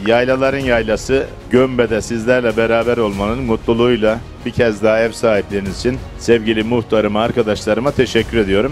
Yaylaların yaylası Gömbe'de sizlerle beraber olmanın mutluluğuyla bir kez daha ev sahipleriniz için sevgili muhtarıma, arkadaşlarıma teşekkür ediyorum.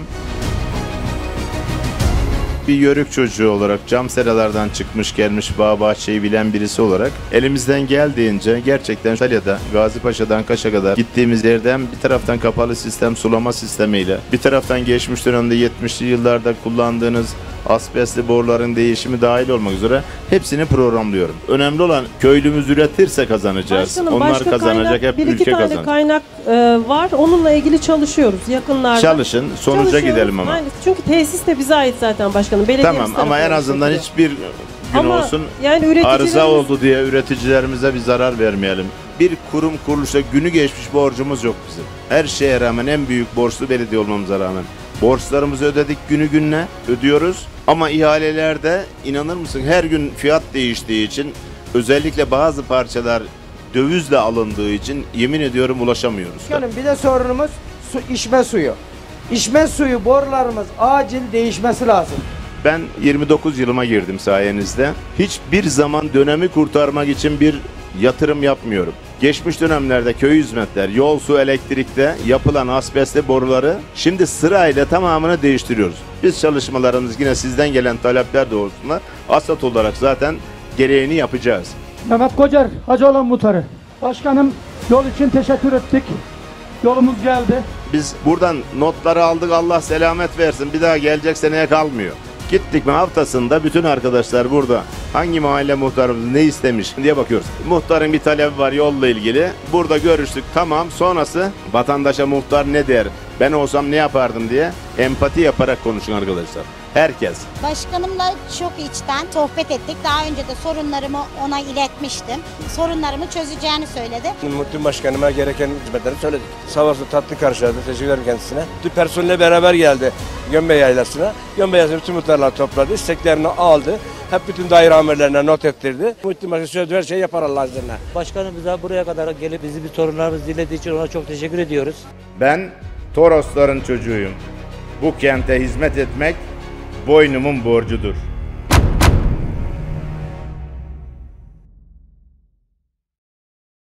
Bir yörük çocuğu olarak, cam seralardan çıkmış gelmiş bağ bahçeyi bilen birisi olarak elimizden geldiğince gerçekten Antalya'da Gazipaşa'dan Kaş'a kadar gittiğimiz yerden bir taraftan kapalı sistem sulama sistemiyle, bir taraftan geçmiş dönemde 70'li yıllarda kullandığınız asbestli boruların değişimi dahil olmak üzere hepsini programlıyorum. Önemli olan köylümüz üretirse kazanacağız. Başkanım, onlar kazanacak, hep ülke kazanacak. Bir iki tane kaynak var. Onunla ilgili çalışıyoruz yakınlarda. Çalışın, sonuca gidelim ama. Aynen. Çünkü tesis de bize ait zaten başkanım. Tamam ama en azından hiçbir gün ama olsun yani arıza oldu diye üreticilerimize bir zarar vermeyelim. Bir kurum kuruluşta günü geçmiş borcumuz yok bizim. Her şeye rağmen en büyük borçlu belediye olmamıza rağmen borçlarımızı ödedik, günü gününe ödüyoruz. Ama ihalelerde inanır mısın her gün fiyat değiştiği için, özellikle bazı parçalar dövizle alındığı için yemin ediyorum ulaşamıyoruz. Yani bir de sorunumuz içme suyu. İçme suyu borularımız acil değişmesi lazım. Ben 29 yılıma girdim sayenizde. Hiçbir zaman dönemi kurtarmak için bir yatırım yapmıyorum. Geçmiş dönemlerde köy hizmetler, yol, su, elektrikte yapılan asbestli boruları şimdi sırayla tamamını değiştiriyoruz. Biz çalışmalarımız yine sizden gelen talepler doğrultusunda ASAT olarak zaten gereğini yapacağız. Mehmet Kocar, Hacıoğlan Muhtarı. Başkanım, yol için teşekkür ettik. Yolumuz geldi. Biz buradan notları aldık, Allah selamet versin, bir daha gelecek seneye kalmıyor. Gittik mi haftasında bütün arkadaşlar burada hangi mahalle muhtarımız ne istemiş diye bakıyoruz. Muhtarın bir talebi var yolla ilgili. Burada görüştük, tamam, sonrası vatandaşa muhtar ne der, ben olsam ne yapardım diye empati yaparak konuşun arkadaşlar. Herkes. Başkanımla çok içten sohbet ettik. Daha önce de sorunlarımı ona iletmiştim. Sorunlarımı çözeceğini söyledi. Muhtar Başkanıma gereken hizmetleri söyledik. Sağ olsun, tatlı karşıladı. Teşekkür ederim kendisine. Bütün personelle beraber geldi Gömbe Yaylası'na. Gömbe Yaylası'na bütün muhtarlar topladı. İsteklerini aldı. Hep bütün daire amirlerine not ettirdi. Muhtar Başkanı söz her şeyi yapar Allah'ın izniyle. Başkanımıza buraya kadar gelip bizi bir sorunlarımızı dinlediği için ona çok teşekkür ediyoruz. Ben Torosların çocuğuyum. Bu kente hizmet etmek boynumun borcudur.